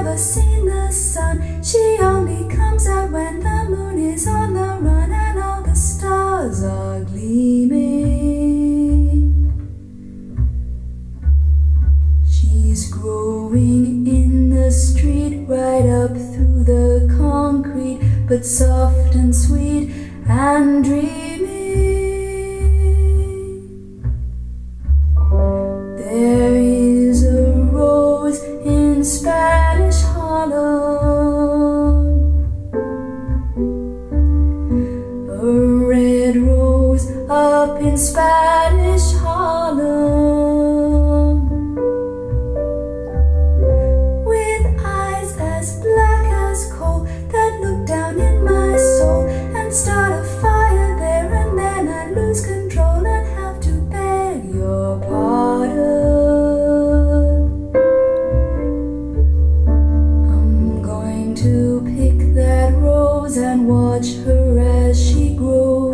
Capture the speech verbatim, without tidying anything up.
never seen the sun. She only comes out when the moon is on the run and all the stars are gleaming. She's growing in the street, right up through the concrete, but soft and sweet and dreamy. There is a rose in Spanish Harlem, a red rose up in Spanish Harlem, with eyes as black as coal that look down in my soul and start a fire there, and then I lose control and have to beg your pardon. I'm going to pick that rose and watch her as she grows.